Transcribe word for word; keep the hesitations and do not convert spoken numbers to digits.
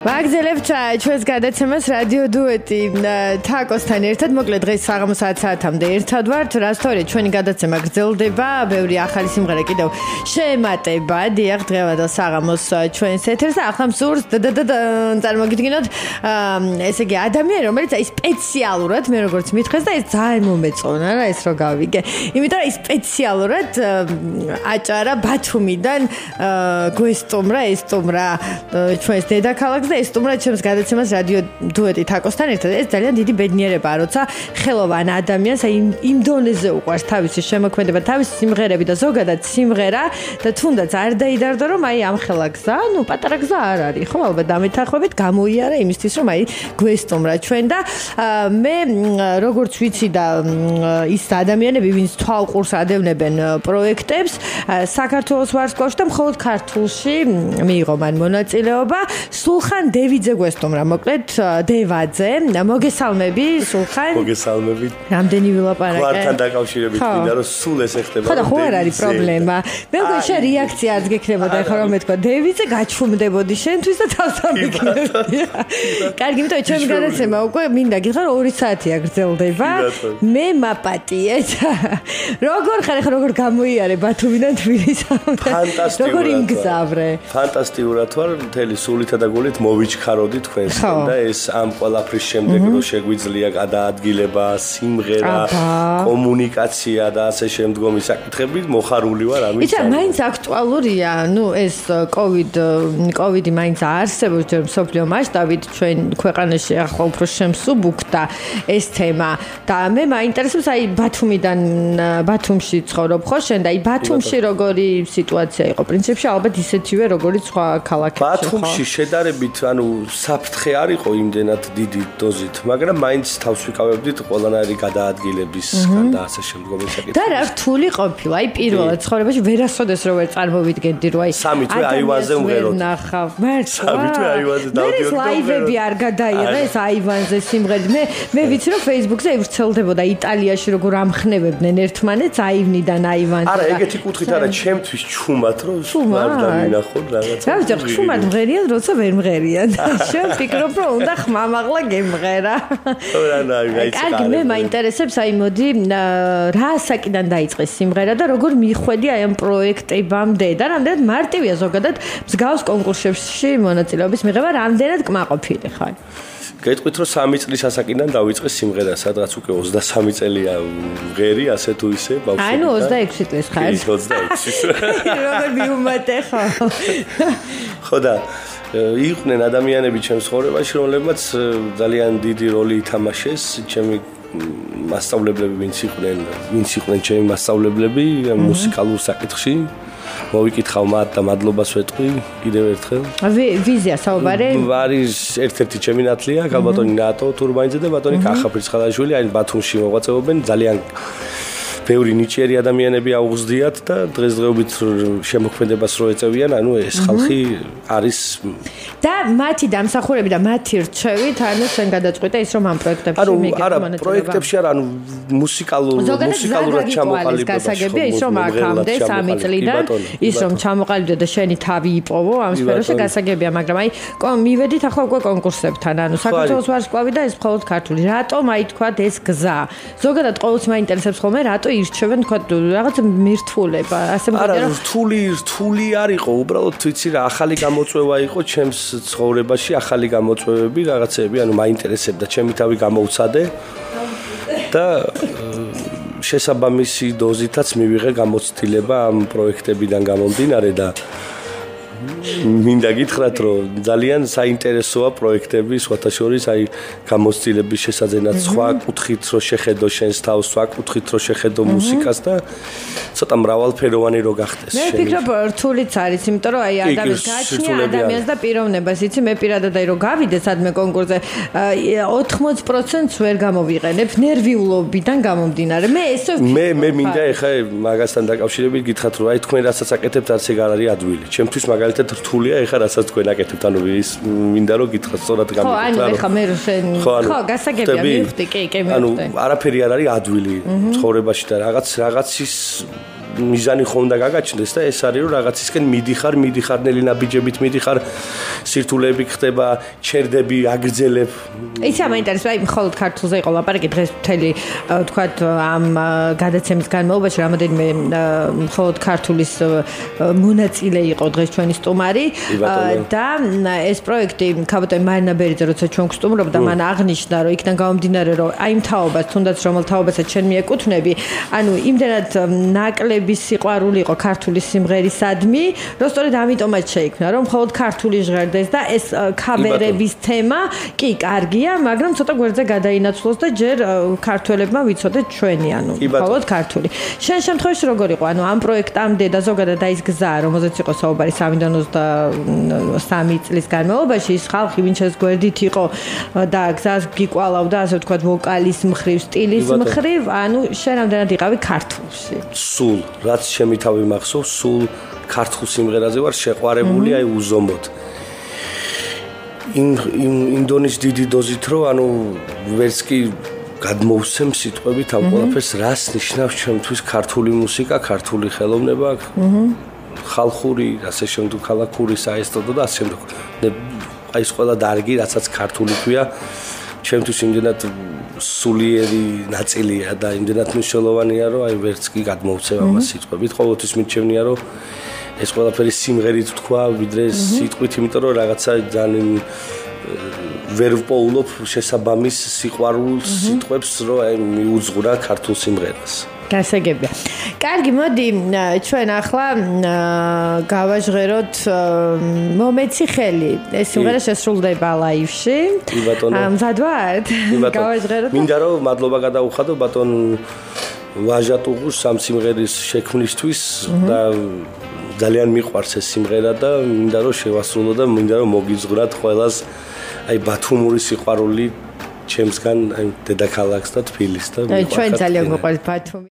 ვაგზელებთ ჩვენს გადაცემას რადიო დუეტი თაკოსთან ერთად. მოკლედ დღეს საღამოს ათი საათამდე ერთად ვართ. რასთორია ჩვენი გადაცემა გრძელდება, ბევრი ახალი სიმღერა კიდევ შეემატება. დიახ, დღევანდელ საღამოს ჩვენს ეთერს და ახლა მსურს წარმოგიდგინოთ ესე იგი ადამიანი, რომელიც აი სპეციალურად მე როგორც მითხეს და ეს ძალიან მომეწონა რა ეს რო გავიგე. იმიტომ რომ ის სპეციალურად აჭარა ბათუმიდან გვესტუმრა, ესტუმრა ჩვენს დედაქალაქს ეს სტუმრად ჩემს გადაცემას რადიო დუეტი თაკოსთან ერთად. ეს ძალიან დიდი ბედნიერებაა, როცა ხელოვან ადამიანს აი იმ დონეზე უყვარს თავისი შემოქმედება, თავისი სიმღერები და ზოგადად სიმღერა და თუნდაც არ დაიდარდო რომ აი ამ ხელა გზა, ну პატარა გზა არ არის, ხო, ალბათ დამეთანხმებით გამოიარა იმისთვის რომ აი გვესტუმრა ჩვენ და მე როგორც ვიცი და ის ადამიანები, ვინც თვალყურს ადევნებენ პროექტებს, საქართველოს ვარსკვლავში და მხოლოდ ქართულში მიიღო მან მონაწილეობა. Sulxan Devadze გვესტუმრა, მოკლედ დევაძე. მოგესალმები, Sulxan. მოგესალმებით. რამდენი ვილაპარაკე? გვართან დაკავშირებით მინდა რომ სულ ეს ეხება. ხო და ხო არ არის პრობლემა. მე მგონი შე რეაქცია არც გექნებოდა ახლა რომ მეთქვა დევაძე გაჩვმდებოდი შენთვის და თავს ამიქნებდი. კარგი, იმიტომ რომ ჩემი გადაცემა უკვე მინდა გითხრა რომ ორი საათია გრძელდება. მე მაპატიეთ. როგორ ხარ ახლა როგორ გამოიარე ბათუმიდან თბილისამდე? ფანტასტიკურად. როგორ იმგზავრე? ფანტასტიკურად ვარ, მთელი სულითა და გულით მოვიჩქაროდი თქვენსთან და ეს ამ ყველაფრის შემდეგ რომ შეგვიძლია გადაადგილება, სიმღერა, კომუნიკაცია და ასე შემდგომი საკითხები, მოხარული ვარ ამით. იცი, მაინც აქტუალურია, ну ეს COVID, COVID მაინც არსებობს ჯერ მსოფლიო მასშტაბით ჩვენ ქვეყანაში ახლა უფრო შემსუბუქდა ეს თემა და მე მაინტერესებს აი ბათუმიდან ბათუმში ცხოვრობ ხო შენ და აი ბათუმში როგორი სიტუაცია იყო პრინციპში ალბათ ისეთივე როგორიც სხვა ქალაქებში. ბათუმში შედარებით ანუ საფრთხე არ იყო იმდენად დიდი დოზით, მაგრამ მაინც თავს ვიკავებდით ყველანაირი გადაადგილებისგან და ასე შემდგომი საკითხები. და რა რთული ყოფილა, აი პირველად ცხოვრებაში ვერასოდეს რო ვერ წარმოვიდგენდი რომ აი სამი თვე აივანზე ვმღეროდი. ნახავ, მართლა. სამი თვე აივანზე დავდიოდი. ეს ლაივები არ გადაიღე ეს აივანზე სიმღერები. მე მე ვიცი რომ Facebook-ზე ვრცელდებოდა იტალიაში როგორ ამხნევებდნენ ერთმანეთს აივნიდან აივანზე. არა, ეგეთი კუთხით არა, ჩემთვის ჩუმად რომ არ დამინახოთ რაღაცა. რა ვიცი, ჩუმად მღერიან როცა ვერ მღერიან. შენ ფიქრობ რომ უნდა ხმამაღლა გემღერა. კარგი, მე მაინტერესებს აი მოდი რა საკიდან დაიწყეს სიმღერა და როგორ მიხვედი აი ამ პროექტებამდე და რამდენად მარტივია ზოგადად მსგავს კონკურსებში მონაწილეობის მიღება, რამდენად კმაყოფილი ხარ? გეტყვით რომ სამი წლის ასაკიდან დავიწყე სიმღერა, სადღაც უკვე ოცდასამი წელია ვღერი, ასე თუ ისე ბავშვი. აი ნუ ოცდაექვსი წლის ხარ. ოცდაექვსი. როგორ მიუმატე ხო? ხო და იყვნენ ადამიანები ჩემს ცხოვრებაში, რომლებმაც ძალიან დიდი როლი ითამაშეს, ჩემი მასწავლებლები, ვინც იყვნენ, ვინც იყვნენ ჩემი მასწავლებლები მუსიკალურ საკითხში. მოვიკითხავ მათ და მადლობას ვეტყვი კიდევ ერთხელ. ვიზია საუბარი? არის ერთ-ერთი ჩემი ნათლია, ბატონი ნატო თურბანიძე და ბატონი კახაფრიცხალაშვილი, აი ბათუმში მოღვაწეობენ, ძალიან ბევრი ნიჭიერი ადამიანები აუგზდიათ და დღესდღეობით შემოქმედებას რო ეწევიან, ანუ ეს ხალხი არის და მათი დამსახურები და მათი რჩევით, ანუ ჩვენ გადაწყვეტა ის რომ ამ პროექტებში მიიღო მონაწილეობა. არა, პროექტებში არა, ანუ მუსიკალურ მუსიკალურად ჩამოყალიბება. გასაგებია ის რომ აქამდე სამი წლიდან ის რომ ჩამოყალიბდა და შენი თავი იპოვო ამ სფეროში გასაგებია, მაგრამ აი მივედით ახლა უკვე კონკურსებთან, ანუ საქართველოს ვარსკვლავი და ეს მხოლოდ ქართული. რატომ აი თქვა ეს გზა? ზოგადად ყოველთვის მაინტერესებს ხოლმე რატო ირჩევენ თქვა რაღაც მირთულება, ასე მგონია რომ არა, რთული რთული არ იყო, უბრალოდ ვიცი რა, ახალი გამოწვევა იყო ჩემს ცხოვრებაში, ახალი გამოწვევები, რაღაცები, ანუ მაინტერესებდა, ჩემი თავი გამოვცადე და შესაბამისი დოზითაც მივიღე გამოცდილება ამ პროექტებიდან გამომდინარე და მინდა გითხრათ რომ ძალიან საინტერესოა პროექტები, სხვათა შორის აი გამოცდილების შესაძენად სხვა კუთხით რო შეხედო შენს თავს, სხვა კუთხით რო შეხედო მუსიკას და ცოტა მრავალფეროვანი რო გახდეს შენი. მე ფიქრობ რთულიც არის, იმიტომ რომ აი ადამიანს გააჩნია ადამიანს და პიროვნებას, იცი, მე პირადად აი რო გავიდე სადმე კონკურსზე, ოთხმოცი პროცენტს ვერ გამოვიყენებ ნერვიულობიდან გამომდინარე. მე ესე მე მე მინდა ეხა მაგასთან დაკავშირებით გითხრათ რომ აი თქვენ რასაც აკეთებთ არც ეგ არ არის ადვილი. ჩემთვის მაგალითად რთულია ეხა რასაც თქვენ აკეთებთ, ანუ ის მინდა რომ გითხრათ სწორად გამიგეთ. ხო, ანუ ეხა მე რო შენ ხო, გასაგებია მივხვდი, კი, კი, მივხვდი. ანუ არაფერი არ არის ადვილი ცხოვრებაში და რაღაც რაღაცის მიზანი ხომ უნდა გაგაჩნდეს და ეს არის რომ რაღაცისკენ მიდიხარ, მიდიხარნელი ნაბიჯებით მიდიხარ, სირთულეები ხდება, ჩერდები აგრძელებ. იცი მაინტერესებს, აი მხოლოდ ქართულზე იყო ლაპარაკი დღეს მთელი თქვათ ამ გადაცემის განმავლობაში რამოდენიმე მხოლოდ ქართულის მონაწილე იყო დღეს ჩვენი სტუმარი და ეს პროექტი ქაბატონი მარინა ბერიძე როცა ჩვენ გსტუმრობდა მან აღნიშნა რომ იქიდან გამომდინარე რომ აი იმ თაობას თუნდაც რომელ თაობასაც ჩვენ მიეკუთვნები ანუ იმდენად ნაკლები სიყვარული იყო ქართული სიმღერისადმი რომ სწორედ ამიტომაც შეიქმნა რომ მხოლოდ ქართული ჟღერდეს და ეს ქავერების თემა კი კარგია მაგრამ ცოტა გვერდზე გადაინაცვლოს და ჯერ ქართველებმა ვიცოდეთ ჩვენი ანუ მხოლოდ ქართული შენ შემთხვევაში როგორ იყო ანუ ამ პროექტამდე და ზოგადად აი ეს გზა რომელზეც იყო საუბარი სამიდან ოცდასამი წლის განმავლობაში ის ხალხი ვინც ეს გვერდით იყო და გზას გიკვალავდა ასე ვთქვათ ვოკალის მხრივ სტილის მხრივ ანუ შენ ამდენად იყავი ქართულში სულ რაც ჩემი თავი მახსოვს სულ ქართულ სიმღერაზე ვარ შეყვარებული აი უზომოდ იმ იმ დონის დიდი დოზით რომ ანუ ვერც კი გადმოვსემ სიტყვებით ამ ყველაფერს რას ნიშნავს ჩემთვის ქართული მუსიკა, ქართული ხელოვნება, ხალხური, ასე შემდეგ ქალაქური საესტრადო და ასე შემდეგ. აი ეს ყველა დარგი, რასაც ქართული ქვია, ჩემთვის იმდენად სულიერი ნაწილია და იმდენად მნიშვნელოვანია, რომ აი ვერც კი გადმოვსემ ამას სიტყვებით. ყოველთვის მიჩვენია, რომ ეს ყველაფერი სიმღერით თქვა, ვიდრე სიტყვით, იმიტომ რომ რაღაცა ძალიან ვერ ვპოულობ შესაბამის სიყვარულს სიტყვებს რომ აი მიუძღვრა ქართულ სიმღერას. გასაგებია. კარგი, მოდი ჩვენ ახლა გავაჟღეროთ მომეცი ხელი. ეს სიმღერა შესრულდება ლაივში. მზად ვართ? გავაჟღეროთ. მინდა რომ მადლობა გადაუხადო ბატონ ვაჟატუღუს ამ სიმღერის შექმნისთვის და ძალიან მიყვარს ეს სიმღერა და მინდა რომ შევასრულო და მინდა რომ მოგიძღვრათ ყველას აი ბათუმური სიყვარული ჩემსგან აი დედაქალაქს და თბილისს და ჩვენ ძალიან გვყვართ ბათუმი